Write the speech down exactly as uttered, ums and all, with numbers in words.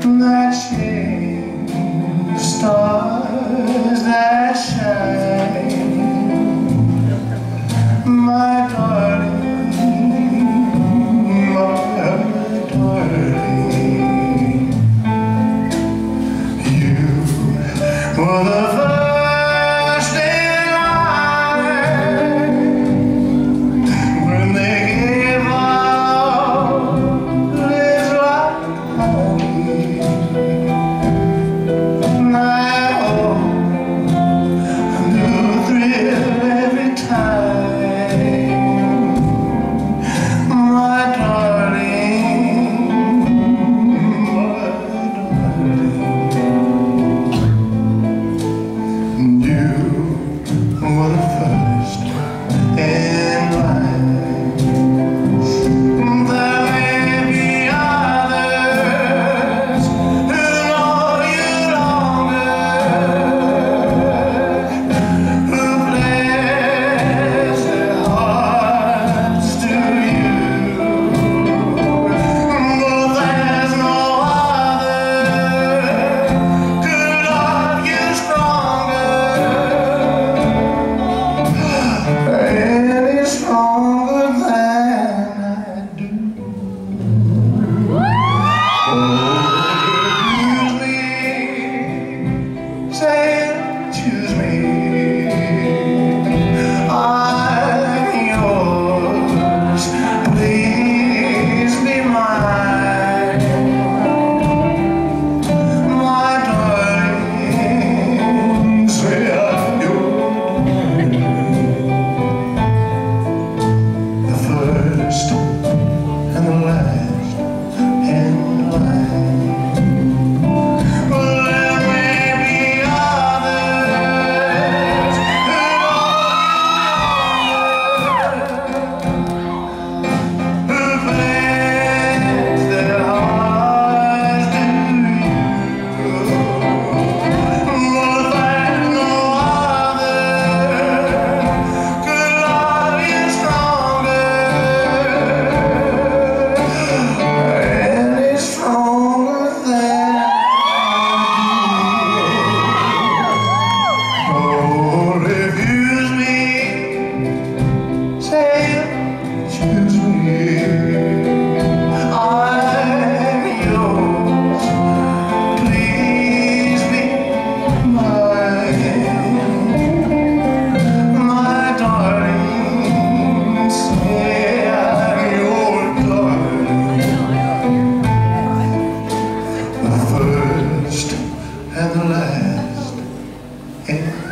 that shame, the stars that shine, my darling, my darling, you were the first in line when they gave up this life. And I hope I knew the thrill every time, my darling, my darling. You were the first in line. There may be others who know you longer, who pledge their hearts to you, but there's no other could love you stronger, any stronger than I do. Oh, choose me, say choose me, I'm yours, please be mine, my darling, say I'm yours. The first and the last in line. Well, there may be others who who pledge their hearts to you, but there's no other could love you stronger, any stronger than I do. Oh, refuse me, say choose me, I'm yours, please be mine, my darling, say I'm your darling, the first and the last in